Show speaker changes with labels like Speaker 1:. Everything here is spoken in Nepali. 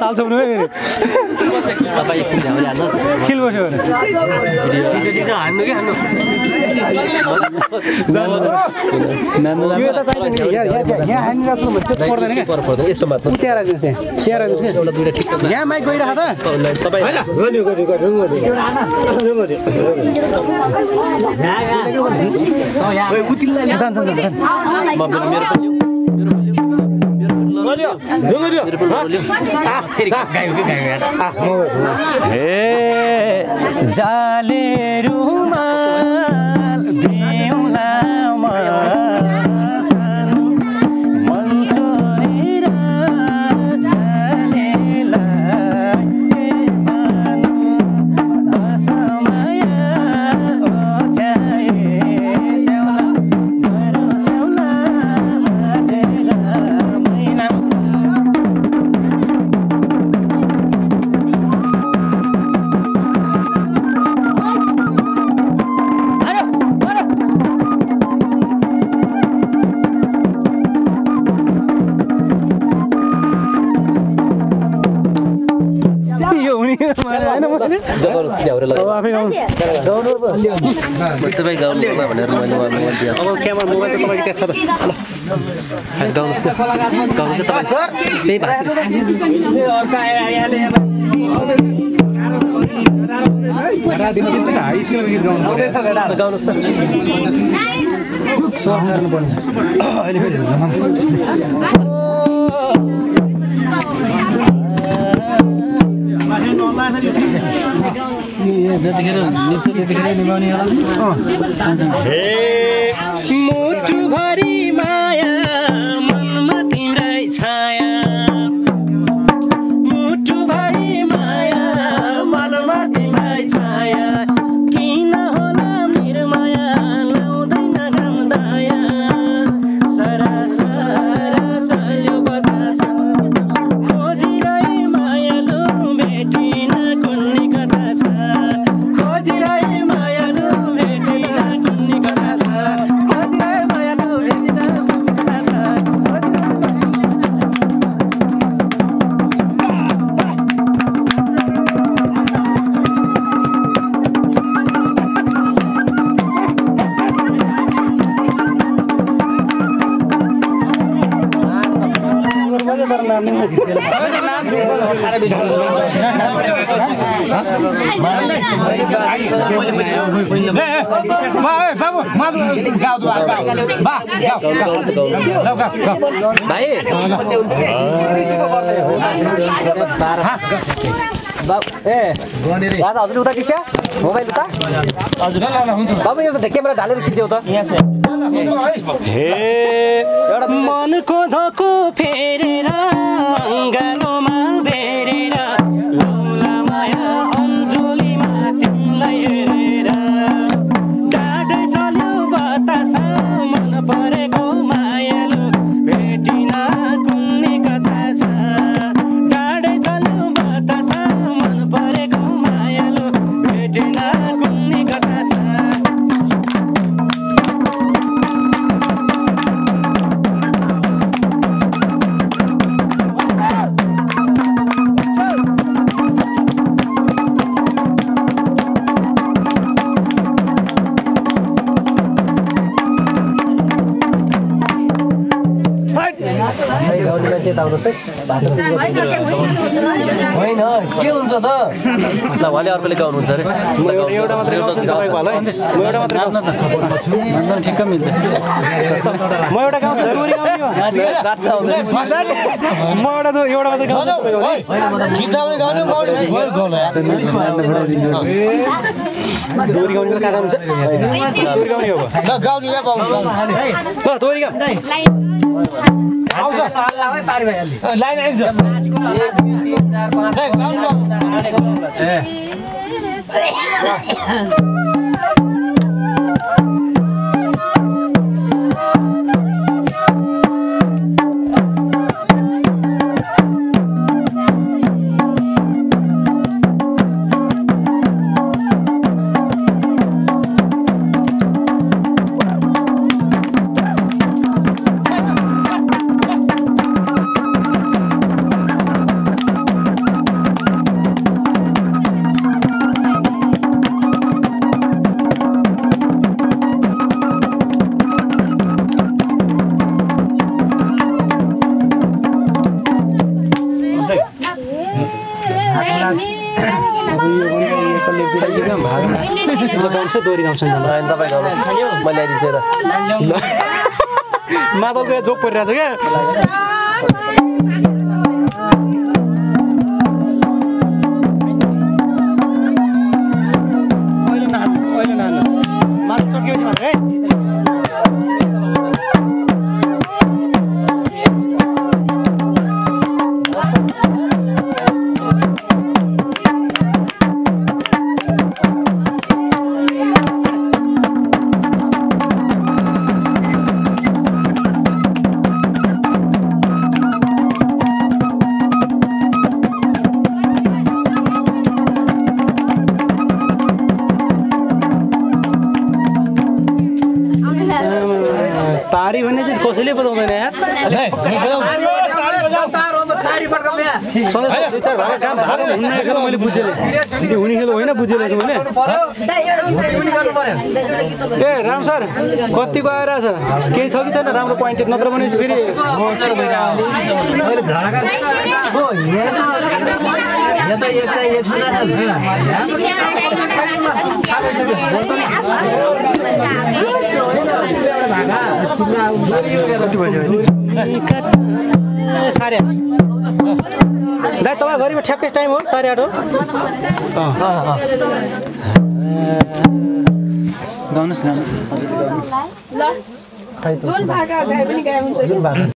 Speaker 1: हाल्छौ नि
Speaker 2: तपाईँ एकछिन ध्यान हाल्नुहोस्
Speaker 1: किल बस्यो भने
Speaker 2: ठिक छ हान्नु कि हान्नु
Speaker 1: यो त चाहिन्छ यहाँ हानिरहेको छु त्यो पर्दैन क्या
Speaker 2: पर्दैन यसो मात्र
Speaker 1: त्यहाँ राख्नुहोस् त्यहाँ राख्नुहोस् क्या
Speaker 2: एउटा दुईटा ठिक
Speaker 1: यहाँ माइक गइरहेको त
Speaker 2: तपाईँ
Speaker 1: जाले रुमाल दिउँला मन छोडेर जानेलाई दशमाया ओछ्याए स्याउला बाजेर मैना
Speaker 2: जबरजस्ती झ्याउरे लगायो
Speaker 1: आफै गाउनु
Speaker 2: तपाईँ गाउनु होला भनेर मैले उहाँलाई दिएको
Speaker 1: अब क्यामेरा मोबाइल त तपाईँको त्यहाँ छ त
Speaker 2: गाउनुहोस् त गाउनु त तपाईँ त्यही भएको
Speaker 1: हाई स्कुलको गीत गाउनु
Speaker 2: गाउनुहोस् त
Speaker 1: गर्नुपर्ने अहिले जतिखेर निप्छ त्यतिखेर निभाउने मुटुभरि माया मनमा तिम्रै छाया मुटुभरि माया मनमा तिम्रै छाया किन होला मेरो माया लाउँदैन घाम दाया सरा सरा चल्यो बतास खोजिरहे मायालु भेटिन कुन्नी कथा छ खोजिरहे मायालु भेटिन कुन्नी कथा छ खोजिरहे मायालु भेटिन कुन्नी कथा छ दादा हजुर उता किस्या मोबाइल उता हजुर तपाईँ यो क्यामेरा ढालेर खिच्दियो त एउटा मनको धोको फेरेर गालोमा बेरेर लौला माया अञ्जुलीमा तिमीलाई हेरेर डाडै चल्यो बतास मन परेको मायालु भेटिन कुन्नी कथा छ डाडै चल्यो बतास मन परेको मायालु भेटिन कुन्नी कथा छ होइन के हुन्छ त उहाँले अर्कोले गाउनुहुन्छ अरे एउटा मात्रै ठिक्क मिल्छ म एउटा गाउँछु म एउटा मात्रै गाउने कहाँ गाउनु छ दोहोरी गाउँ लाइन आइन्छ 1 2 3 4 5
Speaker 2: दोहोरी गाउँछ
Speaker 1: तपाईँ गाउनुहोस् म ल्याइदिन्छु र
Speaker 2: मादलको जोक परिरहेको छ क्या तारी भन्ने चाहिँ कसैले बजाउँदैन यार मैले बुझेँ हुने खेल होइन बुझेको छु मैले ए राम सर कतिको आइरहेछ केही छ कि छैन राम्रो पोइन्टेड नत्र भने फेरि साढे 8 दाइ तपाईँ घरिमा ठ्याक्कै टाइम हो 8:30 हो गाउनुहोस्